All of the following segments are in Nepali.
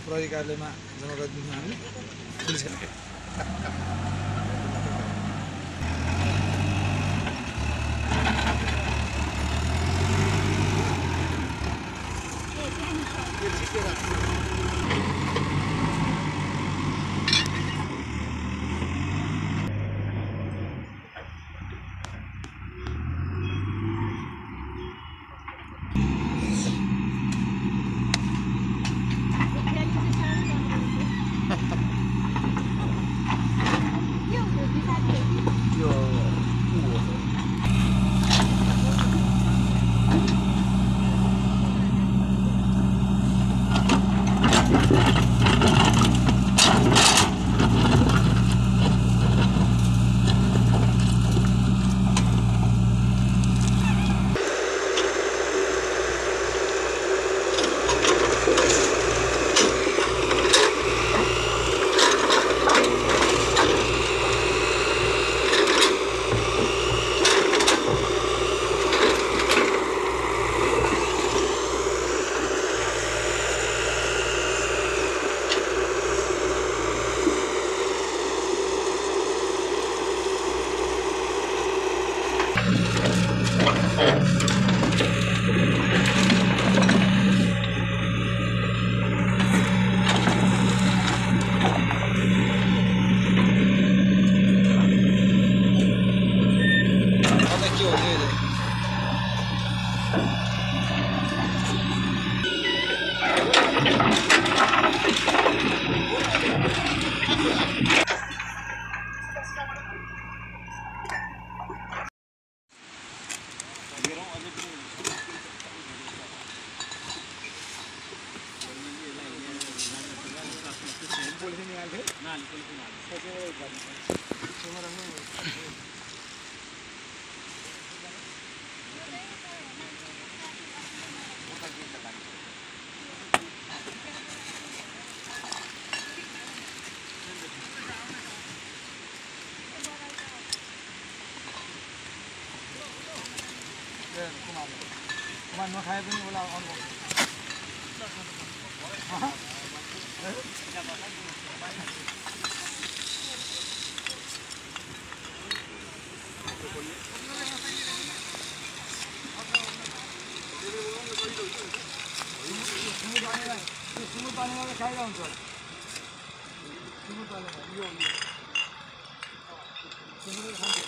प्रहरी कार्यालयमा जम्मा गरिदिन्छौँ हामी पुलिस कुमार नखाए पनि होला अर्को सुँगुर पालेमा खाइरहेको हुन्छ सुँगुर पालेमा यो सुँगुर खान्छ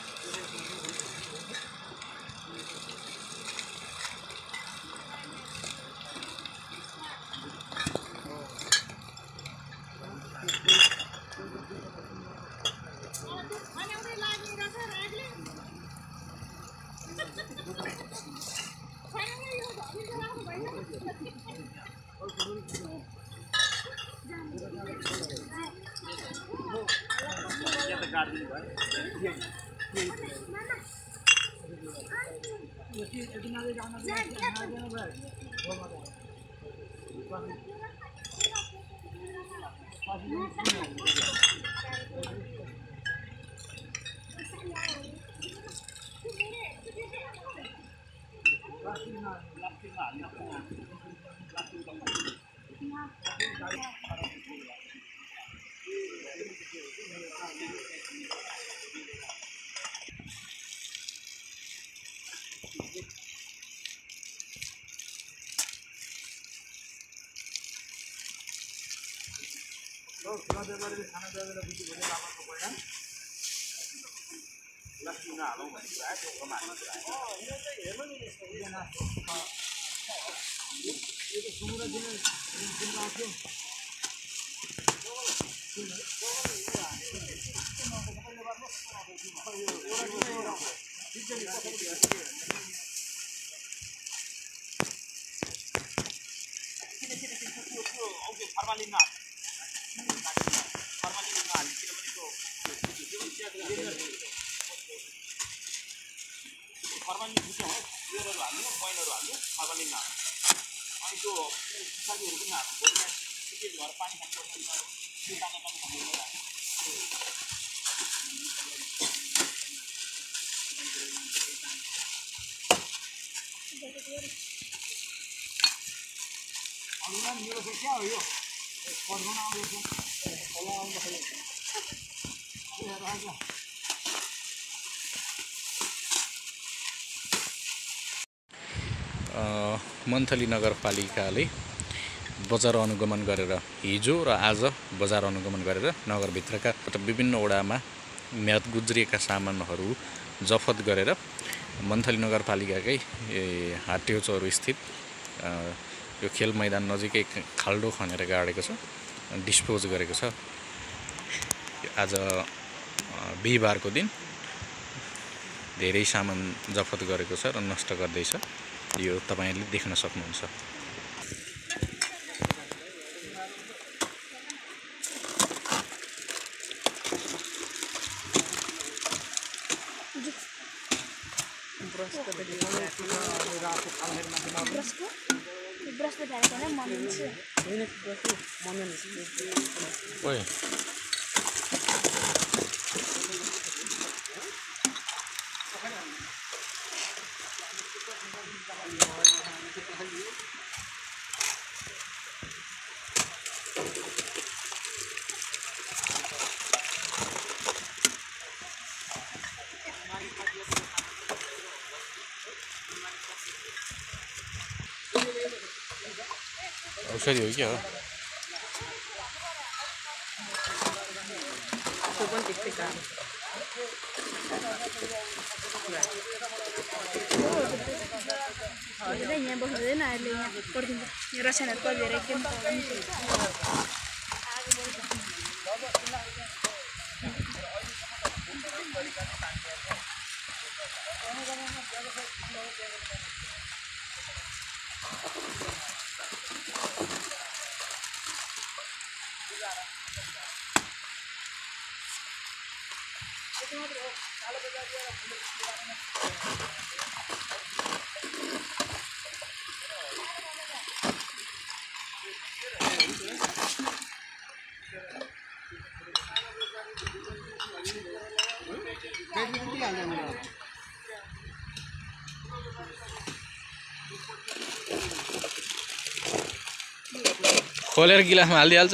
खाना बेला बुझ्यो भने लामाको पहिला लक्ष्मी नहालौँ भने कुरा ढोकामा हाल्नु कुरा यो चाहिँ हेर्नु नि यस्तो यो त सुँगुर दिने आएको फर्मालिन फर्मालिन बुझ्यौँ है प्योरहरू हाल्नु कोइलहरू हाल्नु फर्मालिन हाल्नु अनि त्यो साथीहरू पनि हाल्नु भोलि के भएर पानी खानुपर्छ त्यो ताजा पानी खानु मेरो चाहिँ क्या हो यो मन्थली नगरपालिकाले बजार अनुगमन गरेर हिजो र आज बजार अनुगमन गरेर नगरभित्रका विभिन्न वडामा म्याद गुज्रिएका सामानहरू जफत गरेर मन्थली नगरपालिकाकै हाट्यो चौर स्थित यो खेल मैदान नजिकै खाल्डो खनेर गाडेको छ, डिस्पोज गरेको छ। आज बिहिबारको दिन धेरै सामान जफत गरेको छ र नष्ट गर्दैछ। यो तपाईले देख्न सक्नुहुन्छ। औषधि हो क्या हो? यहाँ बस्दैन अहिले यहाँ पढिदिन्छ यो रसायनहरू पढेर एकदम खोलेर गिलासमा हालिदिइहाल्छ।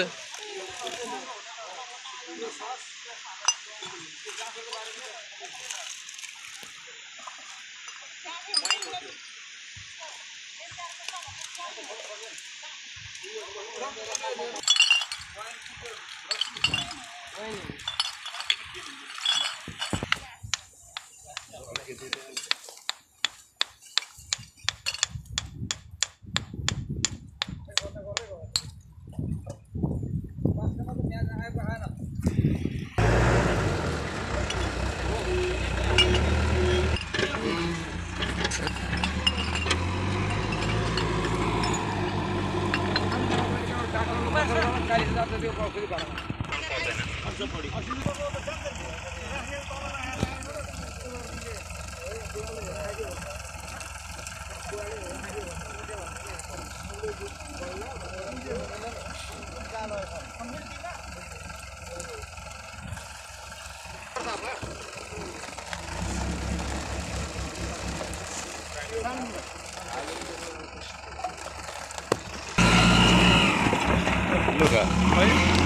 Look up.